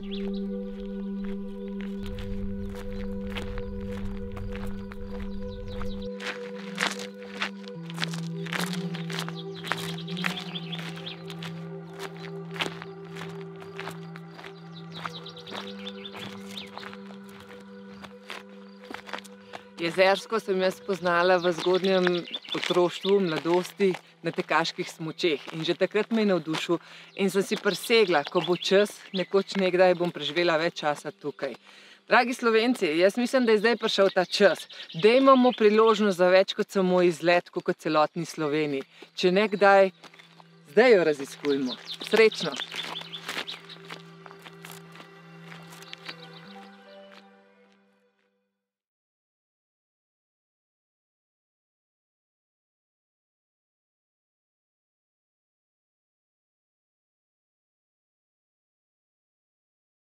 Jezersko sem jaz spoznala v zgodnjem otroštvu, mladosti, na tekaških smučeh in že takrat me je navdušil in sem si prisegla, ko bo čas, nekoč nekdaj bom preživela več časa tukaj. Dragi Slovenci, jaz mislim, da je zdaj prišel ta čas. Da imamo priložnost za več kot samo izlet, kot celotni Sloveniji. Če ne kdaj, zdaj jo raziskujmo. Srečno!